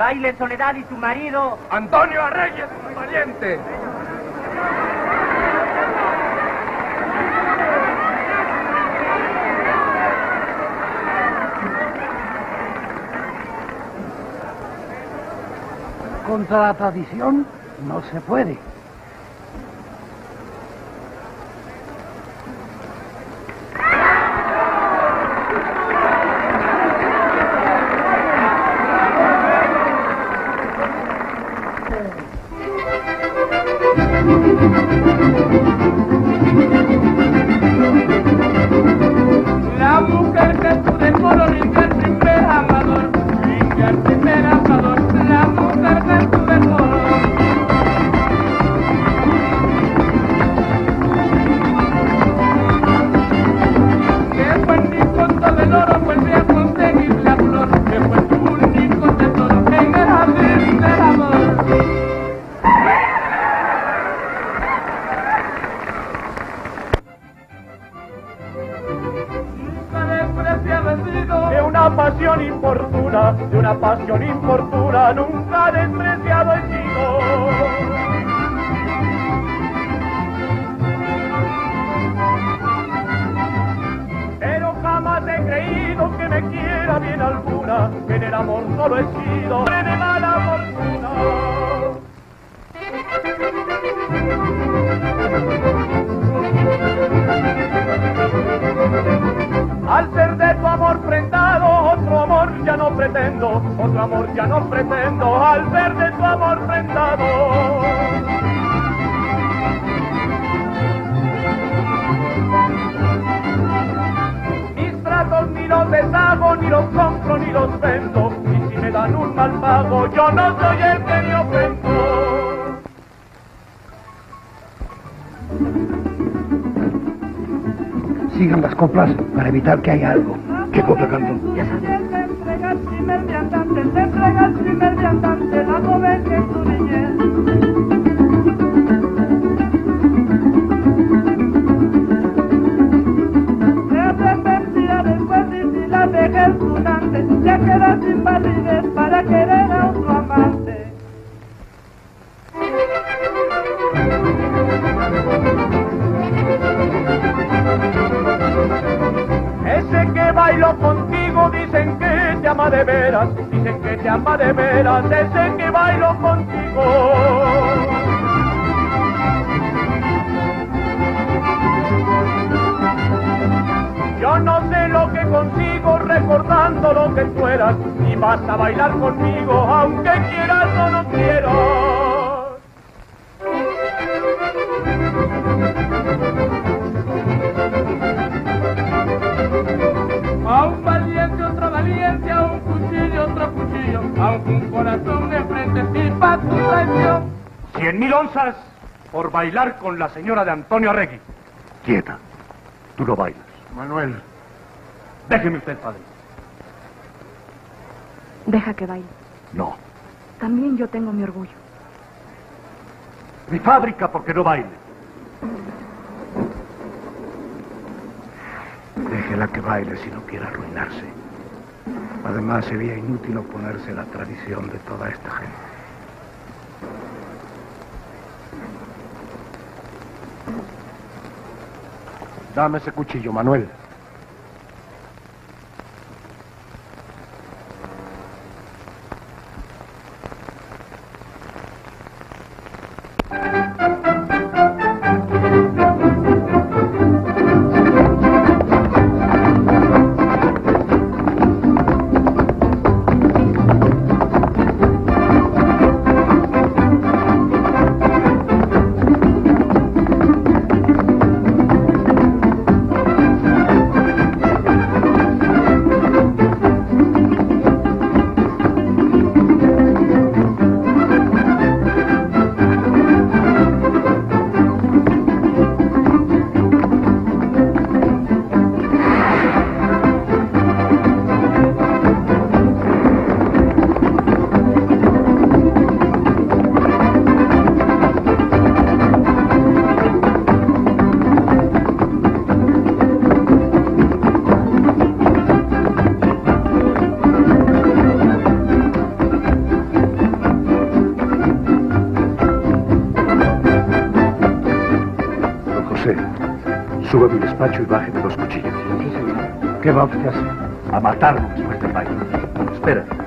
baile Soledad y su marido... Antonio Arregui es muy valiente. Contra la tradición no se puede. La mujer que tu decoro ringa el primer amador, ringa el primer amador, la mujer que tu decoro. Que buen nicoto del oro vuelve a conseguir la flor, que fue un nico tesoro en el jardín del amor. De una pasión importuna, nunca despreciado he sido. Pero jamás he creído que me quiera bien alguna, que en el amor solo he sido de mala fortuna. Al ser de tu amor prendado, otro amor ya no pretendo, otro amor ya no pretendo, al ser de tu amor prendado. Mis tratos ni los deshago, ni los compro, ni los vendo, y si me dan un mal pago, yo no soy el que me ofendo. Sigan las coplas para evitar que haya algo. ¿Qué copla canto? Ya sabes. Te entrega el primer viandante, la joven que es tu niñez. Te arrepentirá después y si la dejes durante, te quedas sin validez para querer a otro amante. Ese que bailó contigo dicen que te ama de veras, dicen que te ama de veras, ese que bailó contigo. Yo no sé lo que consigo recordando lo que tú eras, y vas a bailar conmigo aunque quieras o no quieras. A un valiente otro valiente, a un cuchillo otro cuchillo, a un corazón de frente y pa' tu traición. 100.000 onzas por bailar con la señora de Antonio Arregui. Quieta, tú no bailas. Manuel, déjeme usted, padre. Deja que baile. No. También yo tengo mi orgullo. Mi fábrica porque no baile. Déjela que baile si no quiere arruinarse. Además, sería inútil oponerse a la tradición de toda esta gente. Dame ese cuchillo, Manuel. José, sube a mi despacho y bájeme 2 cuchillos. Sí, señor. ¿Qué va usted a hacer? A matarlo después del baile. Espera.